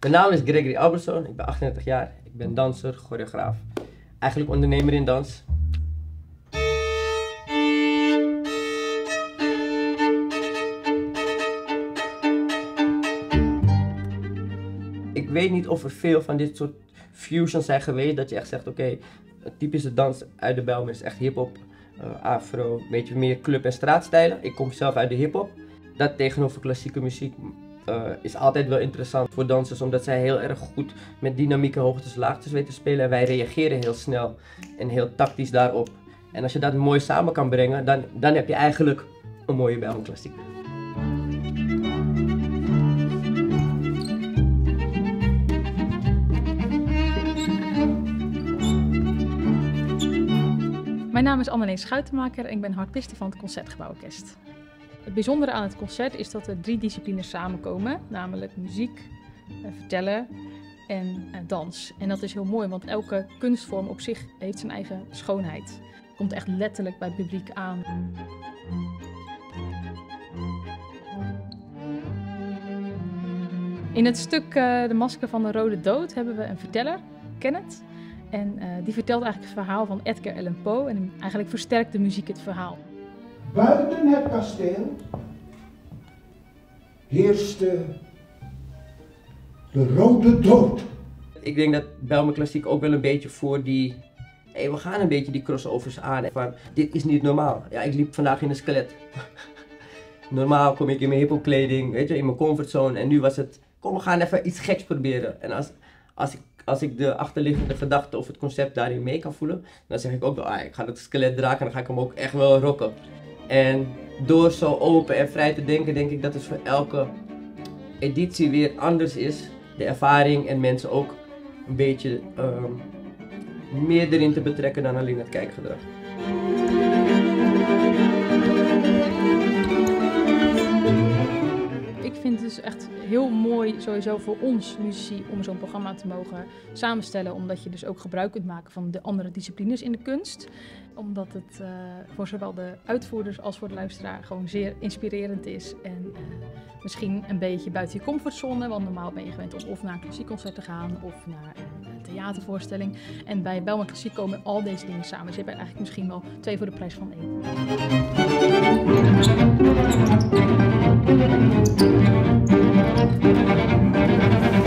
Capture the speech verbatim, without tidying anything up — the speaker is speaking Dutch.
Mijn naam is Gregory Albertson, ik ben achtendertig jaar, ik ben danser, choreograaf, eigenlijk ondernemer in dans. Ik weet niet of er veel van dit soort fusions zijn geweest, dat je echt zegt, oké, okay, typische dans uit de Bijlmer is echt hip-hop, uh, afro, een beetje meer club- en straatstijlen. Ik kom zelf uit de hip-hop. Dat tegenover klassieke muziek uh, is altijd wel interessant voor dansers, omdat zij heel erg goed met dynamieke hoogtes, laagtes weten spelen en wij reageren heel snel en heel tactisch daarop. En als je dat mooi samen kan brengen, dan, dan heb je eigenlijk een mooie Bijlmer klassiek. Mijn naam is Anneleen Schuitenmaker en ik ben harpiste van het Concertgebouworkest. Het bijzondere aan het concert is dat er drie disciplines samenkomen, namelijk muziek, vertellen en dans. En dat is heel mooi, want elke kunstvorm op zich heeft zijn eigen schoonheid. Het komt echt letterlijk bij het publiek aan. In het stuk uh, De Masker van de Rode Dood hebben we een verteller, Kenneth. En uh, die vertelt eigenlijk het verhaal van Edgar Allan Poe en eigenlijk versterkt de muziek het verhaal. Buiten het kasteel heerste de Rode Dood. Ik denk dat Bijlmer klassiek ook wel een beetje voor die, hey, we gaan een beetje die crossovers aan. Van, dit is niet normaal. Ja, ik liep vandaag in een skelet. Normaal kom ik in mijn hiphop kleding, weet je, in mijn comfortzone. En nu was het, kom we gaan even iets geks proberen. En als, als ik Als ik de achterliggende gedachte of het concept daarin mee kan voelen, dan zeg ik ook wel, ah, ik ga het skelet draken en dan ga ik hem ook echt wel rocken. En door zo open en vrij te denken, denk ik dat het voor elke editie weer anders is. De ervaring en mensen ook een beetje um, meer erin te betrekken dan alleen het kijkgedrag. Ik vind het dus echt heel mooi sowieso voor ons muzici om zo'n programma te mogen samenstellen. Omdat je dus ook gebruik kunt maken van de andere disciplines in de kunst. Omdat het uh, voor zowel de uitvoerders als voor de luisteraar gewoon zeer inspirerend is. En uh, misschien een beetje buiten je comfortzone. Want normaal ben je gewend om of naar een klassiek concert te gaan of naar een theatervoorstelling. En bij Bijlmer Klassiek komen al deze dingen samen. Dus je hebt eigenlijk misschien wel twee voor de prijs van één.